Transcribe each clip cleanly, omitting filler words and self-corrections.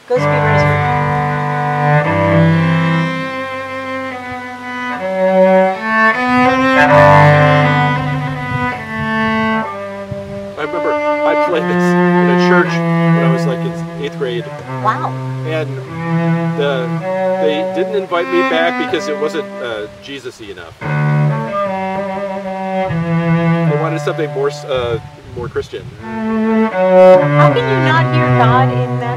Go speed racer. I remember I played this in a church when I was like in 8th grade. Wow. And they didn't invite me back because it wasn't Jesus-y enough. They wanted something more Christian. How can you not hear God in that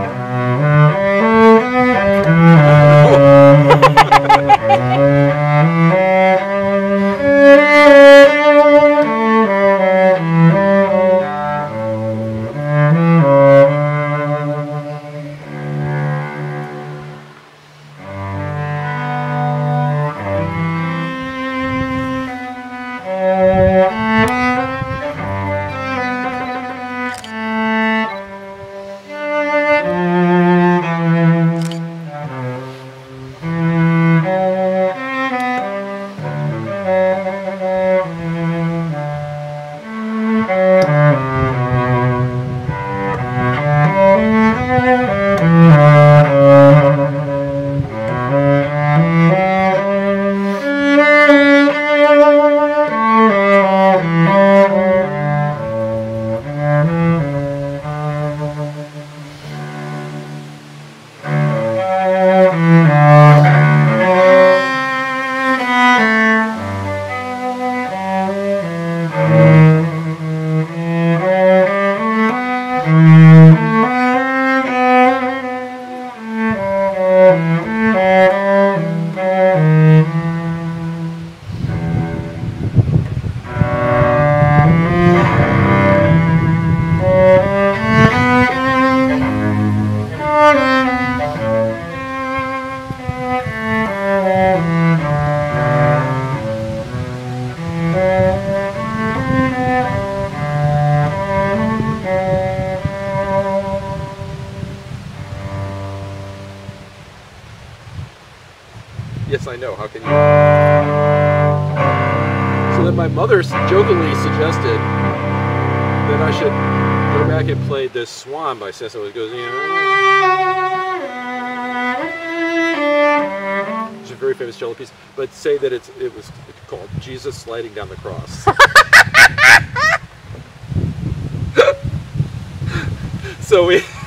Yes, I know. How can you? So then my mother jokingly suggested that I should go back and play this Swan by Cello. It goes, it's a very famous cello piece, but say that it was called Jesus Sliding Down the Cross. So we